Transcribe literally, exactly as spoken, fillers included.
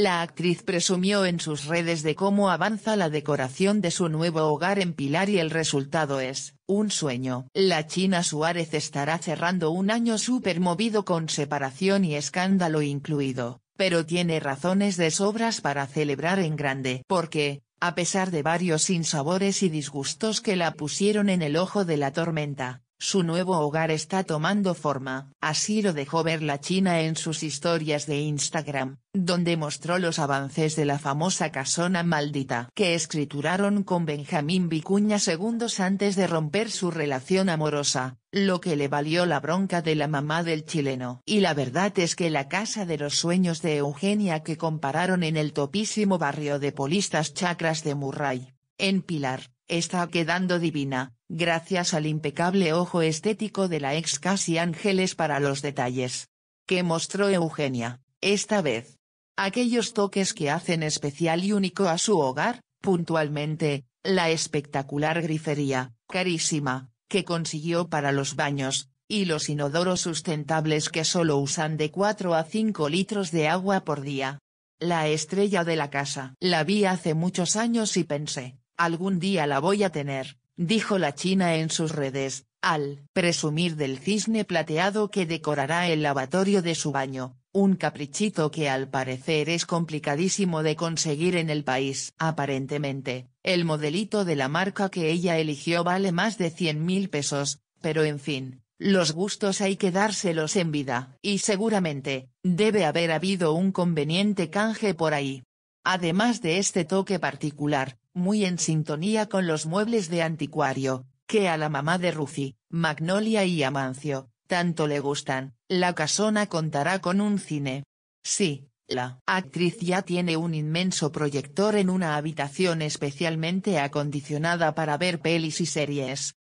La actriz presumió en sus redes de cómo avanza la decoración de su nuevo hogar en Pilar y el resultado es un sueño. La China Suárez estará cerrando un año súper movido con separación y escándalo incluido, pero tiene razones de sobras para celebrar en grande. Porque, a pesar de varios sinsabores y disgustos que la pusieron en el ojo de la tormenta, su nuevo hogar está tomando forma. Así lo dejó ver la China en sus historias de Instagram, donde mostró los avances de la famosa casona maldita que escrituraron con Benjamín Vicuña segundos antes de romper su relación amorosa, lo que le valió la bronca de la mamá del chileno. Y la verdad es que la casa de los sueños de Eugenia que compararon en el topísimo barrio de Polistas Chacras de Murray, en Pilar, está quedando divina, gracias al impecable ojo estético de la ex Casi Ángeles para los detalles. ¿Qué mostró Eugenia, esta vez? Aquellos toques que hacen especial y único a su hogar, puntualmente, la espectacular grifería, carísima, que consiguió para los baños, y los inodoros sustentables que solo usan de cuatro a cinco litros de agua por día. La estrella de la casa. La vi hace muchos años y pensé, algún día la voy a tener, dijo la China en sus redes, al presumir del cisne plateado que decorará el lavatorio de su baño, un caprichito que al parecer es complicadísimo de conseguir en el país. Aparentemente, el modelito de la marca que ella eligió vale más de cien mil pesos, pero en fin, los gustos hay que dárselos en vida. Y seguramente, debe haber habido un conveniente canje por ahí. Además de este toque particular, muy en sintonía con los muebles de anticuario, que a la mamá de Rufi, Magnolia y Amancio, tanto le gustan, la casona contará con un cine. Sí, la actriz ya tiene un inmenso proyector en una habitación especialmente acondicionada para ver pelis y series.